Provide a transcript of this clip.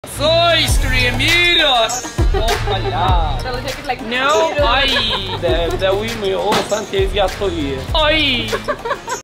So ice cream, eat it! Oh, yeah. Shall I take it like No, I. ده ويمي هو سانتيز يا طويل. I.